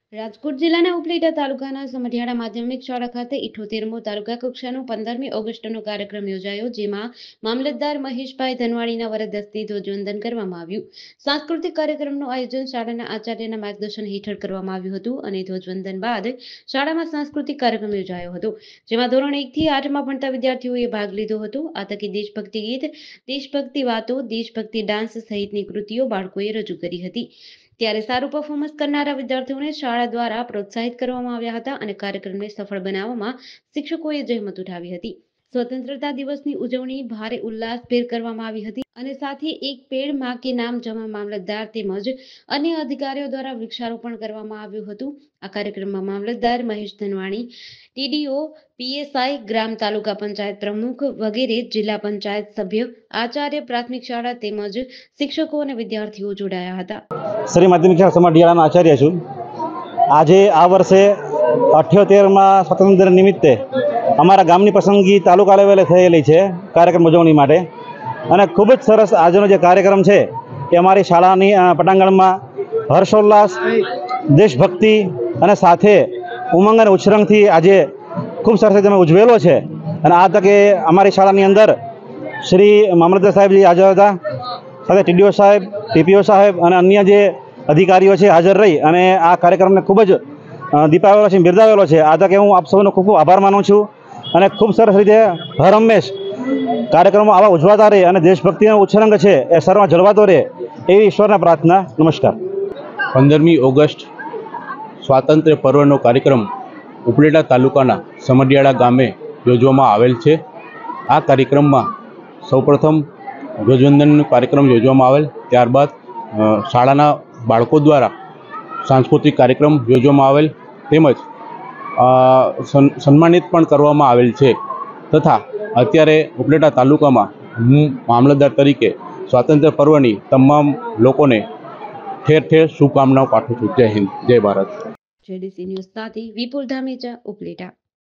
રાજકોટ જિલ્લાના ઉપલેટા તાલુકાના સમઢિયાળા માધ્યમિક શાળા ખાતે 78મો તાલુકા કક્ષાનો 15મી ઓગસ્ટનો કાર્યક્રમ યોજાયો, જેમાં મામલતદાર મહેશભાઈ ધનવાણીના વરદ હસ્તે ધ્વજવંદન કરવામાં આવ્યું. સાંસ્કૃતિક કાર્યક્રમનું આયોજન શાળાના આચાર્યના માર્ગદર્શન હેઠળ કરવામાં આવ્યું હતું અને ધ્વજવંદન બાદ શાળામાં સાંસ્કૃતિક કાર્યક્રમ યોજાયો હતો, જેમાં ધોરણ 1 થી 8માં ભણતા વિદ્યાર્થીઓએ ભાગ લીધો હતો. આ તકે દેશભક્તિ ગીત, દેશભક્તિ વાતો, દેશભક્તિ ડાન્સ સહિતની કૃતિઓ બાળકોએ રજૂ કરી હતી. ત્યારે સારું પરફોર્મન્સ કરનારા વિદ્યાર્થીઓને શાળા દ્વારા પ્રોત્સાહિત કરવામાં આવ્યા હતા અને કાર્યક્રમને સફળ બનાવવામાં શિક્ષકોએ જહેમત ઉઠાવી હતી. સ્વતંત્રતા દિવસની ઉજવણી ભારે ઉલ્લાસભેર કરવામાં આવી હતી અને સાથે એક પેડ માં કે નામ જમા મામલતદાર તેમજ અન્ય અધિકારીઓ દ્વારા વૃક્ષારોપણ કરવામાં આવ્યું હતું. આ કાર્યક્રમમાં મામલતદાર મહેશ ધનવાણી, ટીડીઓ, પીએસઆઈ, ગ્રામ તાલુકા પંચાયત પ્રમુખ વગેરે, જિલ્લા પંચાયત સભ્ય, આચાર્ય, પ્રાથમિક શાળા તેમજ શિક્ષકો અને વિદ્યાર્થીઓ જોડાયા હતા. શ્રી માધ્યમિક શાળા સમઢિયાળાનો આચાર્ય છું. આજે આ વર્ષે 78માં સ્વાતંત્ર્ય નિમિત્તે અમારા ગામની પસંદગી તાલુકા લેવલે થયેલી છે કાર્યક્રમ ઉજવણી માટે, અને ખૂબ જ સરસ આજનો જે કાર્યક્રમ છે એ અમારી શાળાની પટાંગણમાં હર્ષોલ્લાસ, દેશભક્તિ અને સાથે ઉમંગ અને ઉછરંગથી આજે ખૂબ સરસ રીતે અમે ઉજવેલો છે. અને આ તકે અમારી શાળાની અંદર શ્રી મામલતદાર સાહેબજી હાજર હતા, સાથે ટીડીઓ સાહેબ, ટીપીઓ સાહેબ અને અન્ય જે અધિકારીઓ છે હાજર રહી અને આ કાર્યક્રમને ખૂબ જ દીપાવેલો છે, બિરદાવેલો છે. આ તકે હું આપ સૌનો ખૂબ ખૂબ આભાર માનું છું અને ખૂબ સરસ રીતે હર હંમેશ કાર્યક્રમો આવા ઉજવાતા રહે અને દેશભક્તિનો ઉછરંગ છે એ સર્વમાં જળવાતો રહે એવી ઈશ્વરના પ્રાર્થના. નમસ્કાર. 15મી ઓગસ્ટ સ્વાતંત્ર્ય પર્વનો કાર્યક્રમ ઉપલેટા તાલુકાના સમઢિયાળા ગામે યોજવામાં આવેલ છે. આ કાર્યક્રમમાં સૌપ્રથમ ધ્વજવંદનનો કાર્યક્રમ યોજવામાં આવેલ, ત્યારબાદ શાળાના બાળકો દ્વારા સાંસ્કૃતિક કાર્યક્રમ યોજવામાં આવેલ તેમજ સન્માનિત પણ કરવામાં આવેલ છે. તથા અત્યારે ઉપલેટા તાલુકામાં હું મામલતદાર તરીકે સ્વાતંત્ર્ય પર્વની તમામ લોકોને ઠેર ઠેર શુભકામનાઓ પાઠવું છું. જય હિન્દ, જય ભારત. જેડીસી ન્યૂઝ સાથે વિપુલ ધામેચા, ઉપલેટા.